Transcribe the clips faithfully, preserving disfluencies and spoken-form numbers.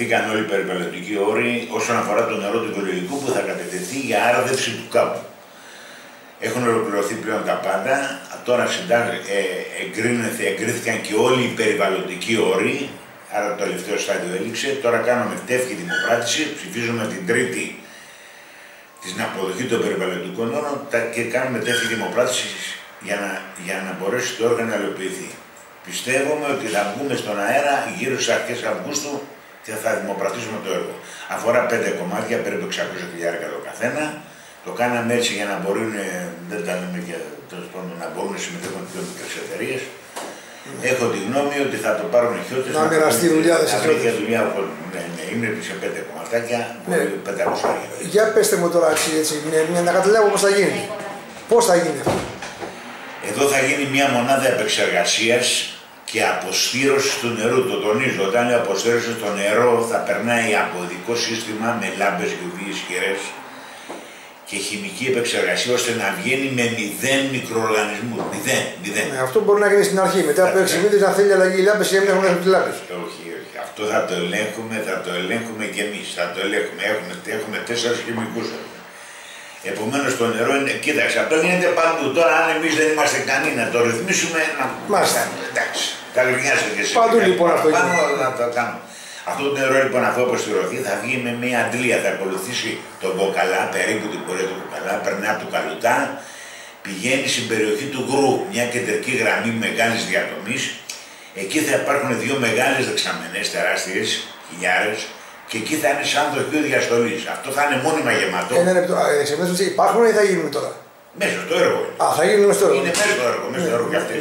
τεθήκαν όλοι οι περιβαλλοντικοί όροι όσον αφορά το νερό του οικολογικού που θα κατευθυνθεί για άρδευση του κάπου. Έχουν ολοκληρωθεί πλέον τα πάντα. Τώρα ε, εγκρίθηκαν και όλοι οι περιβαλλοντικοί όροι. Άρα το τελευταίο στάδιο έληξε. Τώρα κάνουμε τεύχη δημοπράτηση. Ψηφίζουμε την Τρίτη την αποδοχή των περιβαλλοντικών όρων και κάνουμε τεύχη δημοπράτηση για να, για να μπορέσει το όργανο να υλοποιηθεί. Πιστεύουμε ότι θα βγούμε στον αέρα γύρω στις αρχές Αυγούστου και θα δημοπρατήσουμε το έργο. Αφορά πέντε κομμάτια, περίπου εξακόσια χιλιάδες το καθένα. Το κάναμε έτσι για να μπορούν, δεν τα λέμε για, να μπορούν να συμμετέχουν πιο μικρές εταιρείες. Mm. Έχω τη γνώμη ότι θα το πάρουν χιώτες. Να μοιραστεί δουλειά, δεν σε χιώτες. δουλειά, ναι, ναι, είναι σε πέντε κομματάκια, ναι. πεντακόσια. Για πέστε μου τώρα έτσι, έτσι ναι, να καταλάβω πώς θα γίνει. Πώς θα γίνει αυτό. Εδώ θα γίνει μια μονάδα επεξεργασίας και αποστήρωση του νερού. Το τονίζω, όταν λέω αποστήρωση, το νερό θα περνάει από ειδικό σύστημα με λάμπες γιου βι ισχυρές και χημική επεξεργασία ώστε να βγαίνει με μηδέν μικροοργανισμούς. Μηδέν, μηδέν. Ναι, αυτό μπορεί να γίνει στην αρχή. Μετά από έξι μήνες να θέλει αλλαγή οι λάμπες ή να έχουν έρθει τις λάμπες. Όχι, όχι. Αυτό θα το ελέγχουμε, θα το ελέγχουμε και εμείς. Θα το ελέγχουμε. Έχουμε, έχουμε τέσσερις χημικούς. Επομένως το νερό είναι. Κοίταξε, αυτό γίνεται παντού. Τώρα, αν εμείς δεν είμαστε ικανοί να το ρυθμίσουμε, να. Μάλιστα. Εντάξει. Τα γρινιάζετε και εσύ. Παντού λοιπόν αυτό γίνεται. Να το κάνουμε. Αυτό το νερό λοιπόν, αφού αποστηρωθεί, θα βγει με μια αντλία. Θα ακολουθήσει τον Μποκαλά, περίπου την πορεία του Μποκαλά, περνάει από το Καλουτά, πηγαίνει στην περιοχή του Γκρου, μια κεντρική γραμμή μεγάλης διαδομής. Εκεί θα υπάρχουν δύο μεγάλες δεξαμενές, τεράστιες, χιλιάρες, και εκεί θα είναι σαν δοχείο διαστολής. Αυτό θα είναι μόνιμα γεμάτο. Ένα λεπτό, δεξαμενές υπάρχουν ή θα γίνουν τώρα. Μέσα στο έργο. Α, θα γίνουν μέσα στο έργο. Είναι μέσα στο έργο, μέσα στο έργο και αυτές.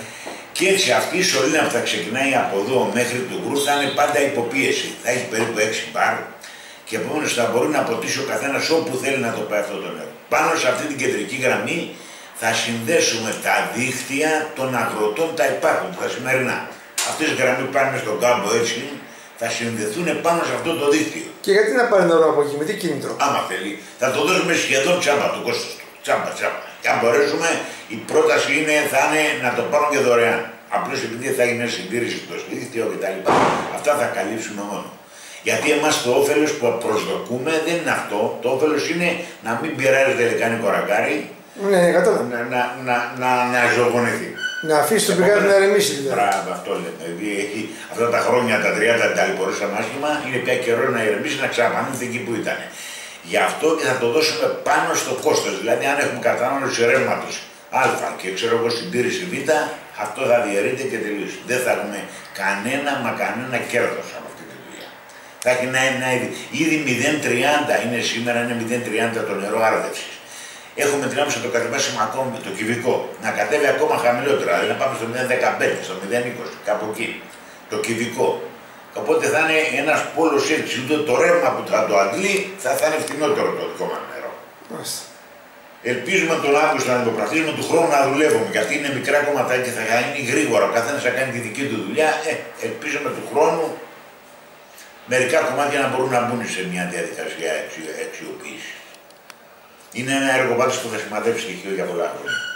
Και έτσι αυτή η σωλήνα που θα ξεκινάει από εδώ μέχρι του Γκρου θα είναι πάντα υποπίεση. Θα έχει περίπου έξι μπαρ και επομένως θα μπορεί να ποτίσει ο καθένας όπου θέλει να το πάει αυτό το νερό. Πάνω σε αυτή την κεντρική γραμμή θα συνδέσουμε τα δίχτυα των αγροτών τα υπάρχουν, τα σημερινά. Αυτές οι γραμμές που πάνε στον κάμπο έτσι θα συνδεθούν πάνω σε αυτό το δίκτυο. Και γιατί να πάρει νερό από εκεί, με τι κίνητρο. Άμα θέλει, θα το δώσουμε σχεδόν τσάμπα το κόστος του. Τσάμπα, τσάμπα. Και αν μπορέσουμε, η πρόταση είναι, θα είναι να το πάρουν και δωρεάν. Απλώς επειδή θα γίνει συντήρηση στο δίκτυο κτλ. Αυτά θα καλύψουμε μόνο. Γιατί εμάς το όφελος που προσδοκούμε δεν είναι αυτό. Το όφελος είναι να μην πειράζεται λεκάνη κορακάρι. Ναι, κατάλαβα. Να, να, να, να, να ζωγονεθεί. Να αφήσει το πηγάδι να ηρεμήσει. Μπράβο, αυτό λέμε. Έχει αυτά τα χρόνια, τα τριάντα τα ταλαιπωρήσαμε άσχημα, είναι πια καιρό να ηρεμήσει, να ξαναπανέλθει εκεί που ήταν. Γι' αυτό και θα το δώσουμε πάνω στο κόστος. Δηλαδή, αν έχουμε κατανάλωση ρεύματος Α και ξέρω εγώ συντήρηση Β, αυτό θα διαιρείται και τελείωσε. Δεν θα έχουμε κανένα μα κανένα κέρδος από αυτή τη δουλειά. Θα έχει ένα, ένα είδη. Ήδη μηδέν κόμμα τριάντα είναι σήμερα, είναι μηδέν κόμμα τριάντα το νερό άρδευσης. Έχουμε την άποψη να το κατεβάσουμε ακόμα το κυβικό, να κατέβει ακόμα χαμηλότερα, δηλαδή να πάμε στο μηδέν κόμμα δεκαπέντε, στο μηδέν κόμμα είκοσι, κάπου εκεί. Το κυβικό. Οπότε θα είναι ένας πόλος έτσι, ούτε το ρεύμα που θα το αντλεί θα, θα είναι φτηνότερο το δικό μας νερό. Μάλιστα. Ελπίζουμε τον Αύγουστο να υποπραθήσουμε του χρόνου να δουλεύουμε, γιατί είναι μικρά κομματάκια και θα είναι γρήγορα. Ο καθένας θα κάνει τη δική του δουλειά. Ε, ελπίζουμε του χρόνου μερικά κομμάτια να μπορούν να μπουν σε μια διαδικασία αξιοποίηση. Είναι ένα έργο πάντως που θα σημαδέψει στοιχείο για πολλά χρόνια.